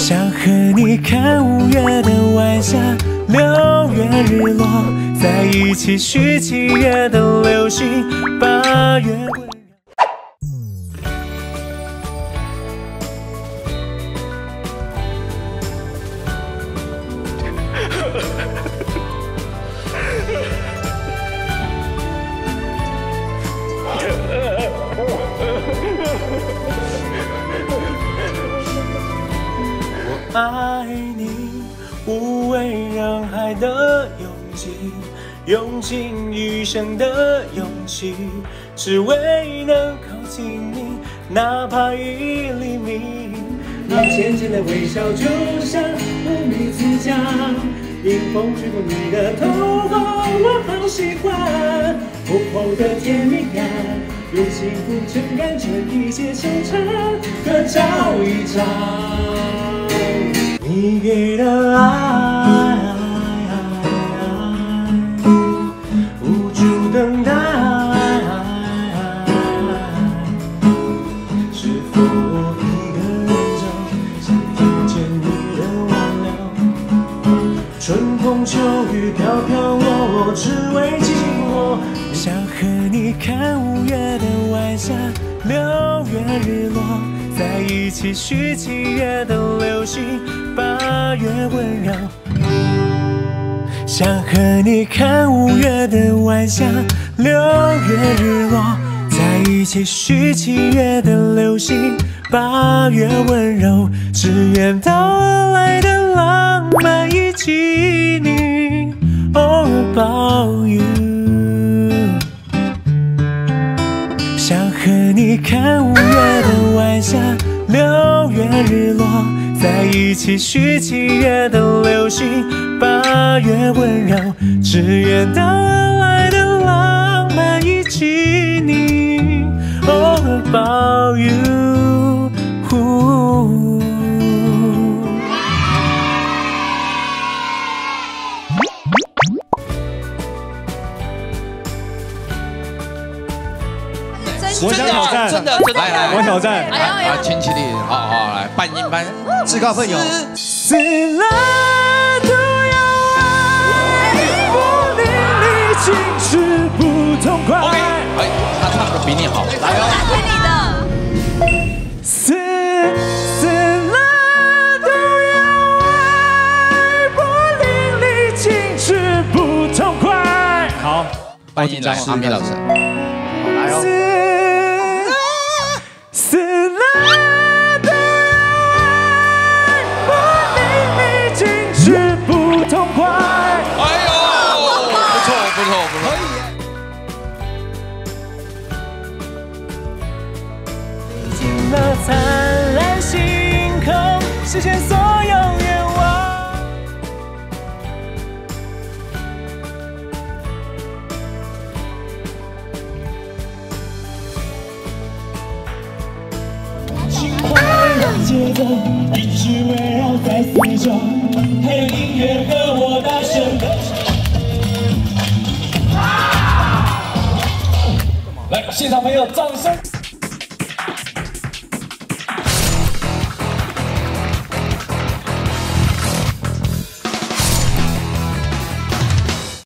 想和你看5月的晚霞，6月日落，在一起许7月的流星，8月温柔。我爱你，无畏人海的勇气，用尽余生的勇气，只为能靠近你，哪怕1厘米。你浅浅的微笑就像乌梅子酱，迎风吹过你的头发，我好喜欢。厚厚的甜蜜感，用幸福撑干成一些惆怅，合照一张。你给的爱，无助等待，是否我一个人走，想听见你的挽留？春风秋雨飘飘落，只为寂寞。想和你看5月的晚霞，6月日落，在一起许7月的流星，8月温柔。想和你看5月的晚霞，6月日落，在一起许7月的流星，8月温柔。只愿到而来的浪漫以及你偶尔抱有。想和你看5月的晚霞，6月日落，在一起许7月的流星，8月温柔。只愿到而来的浪漫以及你偶尔抱有。 我想挑战， 真的， 来，我挑战， 来，亲戚的，好，来，半音班， 自告奋勇。 死了都要爱，不淋漓尽致不痛快。 OK， 哎，他唱的比你好，来哦。 打给你的。 死了都要爱，不淋漓尽致不痛快。好， 半音来，阿米老师， 来哦。 死了都要爱，不淋漓尽致不痛快。 哎呦，不错。 尽了灿烂星空，实现所有愿望。轻快的节奏一直围绕在四周，还有音乐和我大声的唱。来，现场朋友，掌声！